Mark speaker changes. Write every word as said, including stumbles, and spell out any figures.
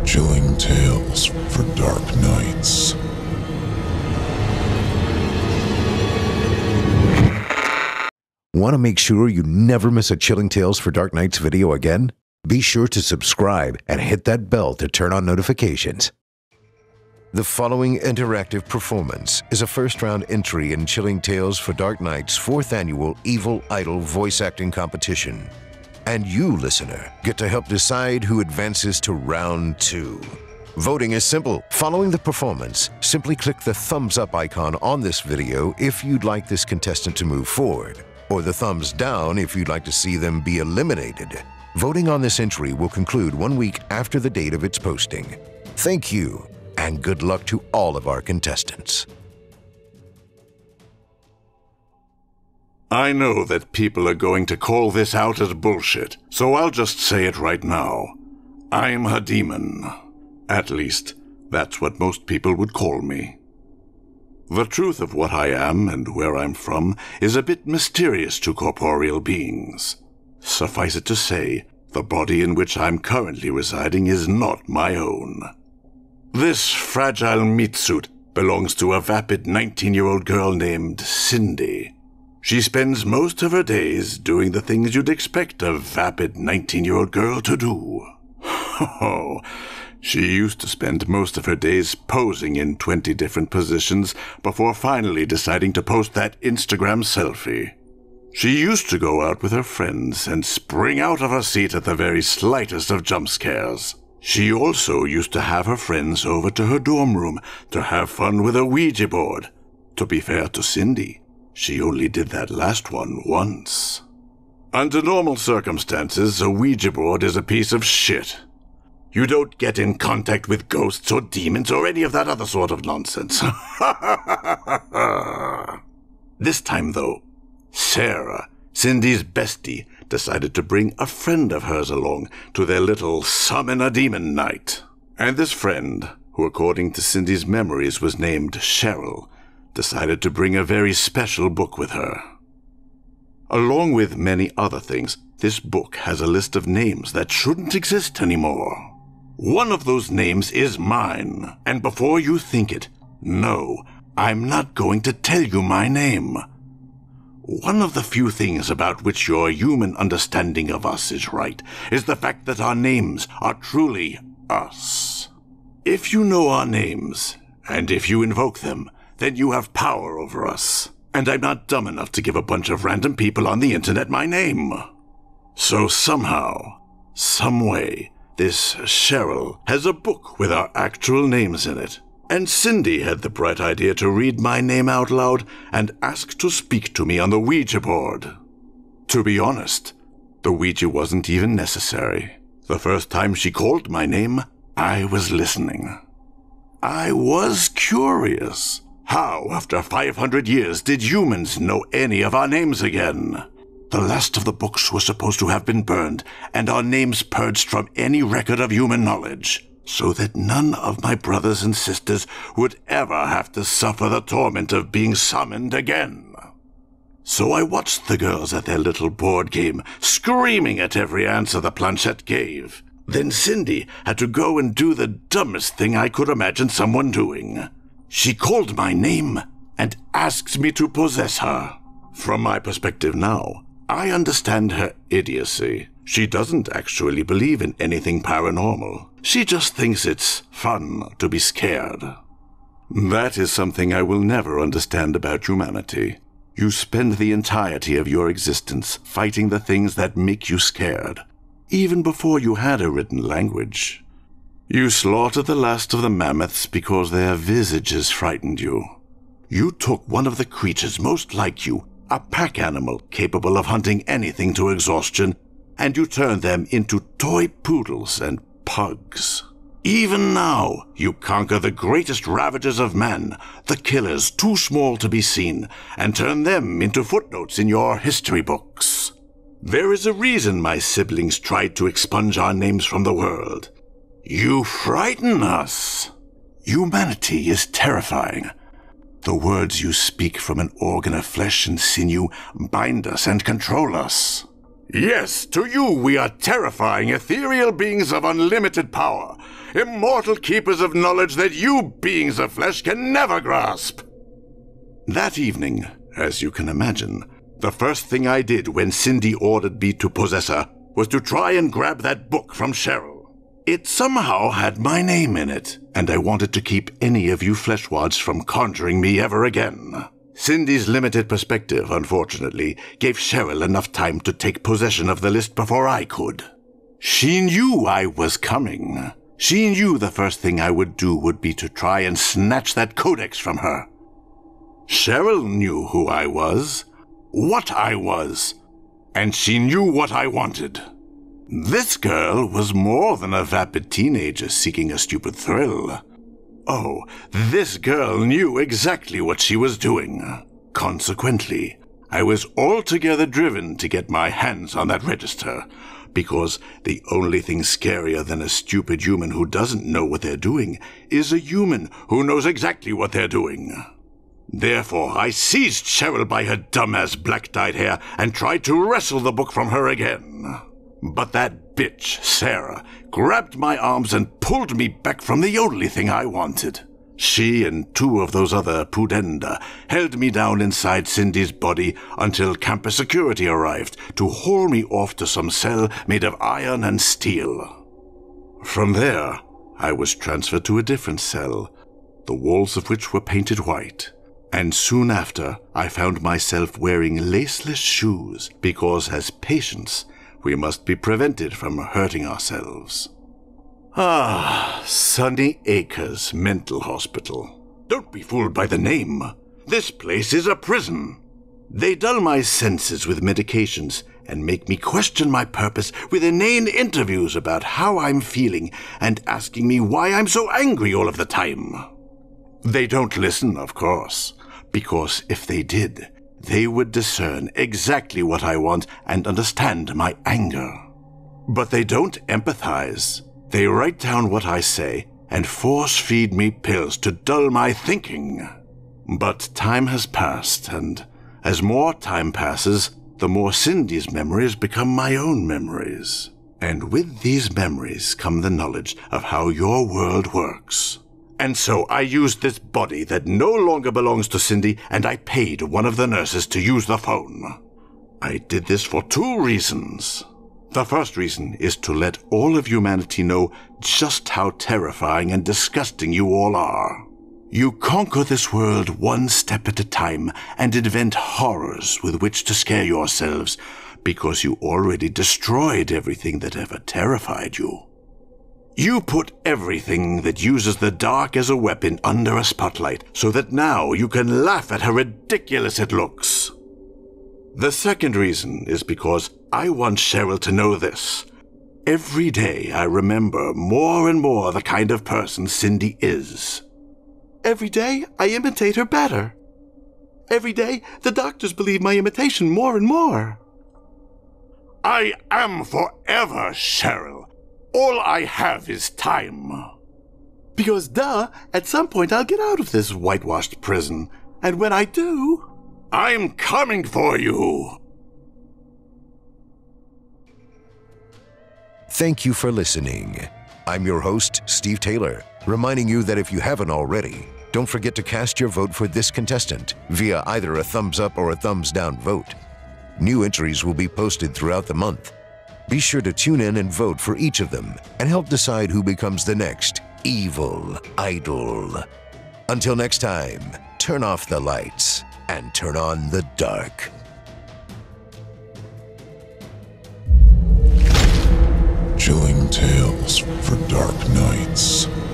Speaker 1: Chilling tales for dark nights.
Speaker 2: Want to make sure you never miss a Chilling Tales for Dark Nights video again? Be sure to subscribe and hit that bell to turn on notifications. The following interactive performance is a first-round entry in Chilling Tales for Dark Nights' fourth annual Evil Idol voice acting competition. And you, listener, get to help decide who advances to round two. Voting is simple. Following the performance, simply click the thumbs up icon on this video if you'd like this contestant to move forward, or the thumbs down if you'd like to see them be eliminated. Voting on this entry will conclude one week after the date of its posting. Thank you, and good luck to all of our contestants.
Speaker 3: I know that people are going to call this out as bullshit, so I'll just say it right now. I'm a demon. At least, that's what most people would call me. The truth of what I am and where I'm from is a bit mysterious to corporeal beings. Suffice it to say, the body in which I'm currently residing is not my own. This fragile meat suit belongs to a vapid nineteen-year-old girl named Cindy. She spends most of her days doing the things you'd expect a vapid nineteen-year-old girl to do. Oh, she used to spend most of her days posing in twenty different positions before finally deciding to post that Instagram selfie. She used to go out with her friends and spring out of her seat at the very slightest of jump scares. She also used to have her friends over to her dorm room to have fun with a Ouija board. To be fair to Cindy, she only did that last one once. Under normal circumstances, a Ouija board is a piece of shit. You don't get in contact with ghosts or demons or any of that other sort of nonsense. This time, though, Sarah, Cindy's bestie, decided to bring a friend of hers along to their little Summon a Demon night. And this friend, who according to Cindy's memories was named Cheryl, decided to bring a very special book with her. Along with many other things, this book has a list of names that shouldn't exist anymore. One of those names is mine, and before you think it, no, I'm not going to tell you my name. One of the few things about which your human understanding of us is right is the fact that our names are truly us. If you know our names, and if you invoke them, then you have power over us, and I'm not dumb enough to give a bunch of random people on the internet my name. So somehow, some way, this Cheryl has a book with our actual names in it, and Cindy had the bright idea to read my name out loud and ask to speak to me on the Ouija board. To be honest, the Ouija wasn't even necessary. The first time she called my name, I was listening. I was curious. How, after five hundred years, did humans know any of our names again? The last of the books was supposed to have been burned, and our names purged from any record of human knowledge, so that none of my brothers and sisters would ever have to suffer the torment of being summoned again. So I watched the girls at their little board game, screaming at every answer the planchette gave. Then Cindy had to go and do the dumbest thing I could imagine someone doing. She called my name and asked me to possess her. From my perspective now, I understand her idiocy. She doesn't actually believe in anything paranormal. She just thinks it's fun to be scared. That is something I will never understand about humanity. You spend the entirety of your existence fighting the things that make you scared, even before you had a written language. You slaughtered the last of the mammoths because their visages frightened you. You took one of the creatures most like you, a pack animal capable of hunting anything to exhaustion, and you turned them into toy poodles and pugs. Even now, you conquer the greatest ravagers of man, the killers too small to be seen, and turn them into footnotes in your history books. There is a reason my siblings tried to expunge our names from the world. You frighten us. Humanity is terrifying. The words you speak from an organ of flesh and sinew bind us and control us. Yes, to you we are terrifying ethereal beings of unlimited power, immortal keepers of knowledge that you beings of flesh can never grasp. That evening, as you can imagine, the first thing I did when Cindy ordered me to possess her was to try and grab that book from Cheryl. It somehow had my name in it, and I wanted to keep any of you fleshwads from conjuring me ever again. Cindy's limited perspective, unfortunately, gave Cheryl enough time to take possession of the list before I could. She knew I was coming. She knew the first thing I would do would be to try and snatch that codex from her. Cheryl knew who I was, what I was, and she knew what I wanted. This girl was more than a vapid teenager seeking a stupid thrill. Oh, this girl knew exactly what she was doing. Consequently, I was altogether driven to get my hands on that register, because the only thing scarier than a stupid human who doesn't know what they're doing is a human who knows exactly what they're doing. Therefore, I seized Cheryl by her dumbass black-dyed hair and tried to wrestle the book from her again. But that bitch, Sarah, grabbed my arms and pulled me back from the only thing I wanted. She and two of those other pudenda held me down inside Cindy's body until campus security arrived to haul me off to some cell made of iron and steel. From there, I was transferred to a different cell, the walls of which were painted white. And soon after, I found myself wearing laceless shoes because, as patients, we must be prevented from hurting ourselves. Ah, Sunny Acres Mental Hospital. Don't be fooled by the name. This place is a prison. They dull my senses with medications and make me question my purpose with inane interviews about how I'm feeling and asking me why I'm so angry all of the time. They don't listen, of course, because if they did, they would discern exactly what I want and understand my anger. But they don't empathize. They write down what I say and force-feed me pills to dull my thinking. But time has passed, and as more time passes, the more Cindy's memories become my own memories. And with these memories come the knowledge of how your world works. And so I used this body that no longer belongs to Cindy, and I paid one of the nurses to use the phone. I did this for two reasons. The first reason is to let all of humanity know just how terrifying and disgusting you all are. You conquer this world one step at a time and invent horrors with which to scare yourselves because you already destroyed everything that ever terrified you. You put everything that uses the dark as a weapon under a spotlight so that now you can laugh at how ridiculous it looks. The second reason is because I want Cheryl to know this. Every day I remember more and more the kind of person Cindy is. Every day I imitate her better. Every day the doctors believe my imitation more and more. I am forever, Cheryl. All I have is time. Because, duh, at some point I'll get out of this whitewashed prison. And when I do, I'm coming for you.
Speaker 2: Thank you for listening. I'm your host, Steve Taylor, reminding you that if you haven't already, don't forget to cast your vote for this contestant via either a thumbs up or a thumbs down vote. New entries will be posted throughout the month. Be sure to tune in and vote for each of them and help decide who becomes the next evil idol. Until next time, turn off the lights and turn on the dark.
Speaker 1: Chilling tales for dark nights.